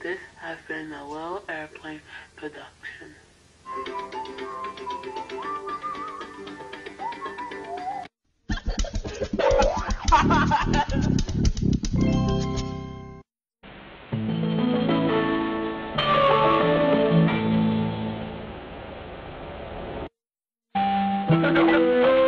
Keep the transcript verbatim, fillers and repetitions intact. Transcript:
This has been a Little Airplane production. Ha ha ha!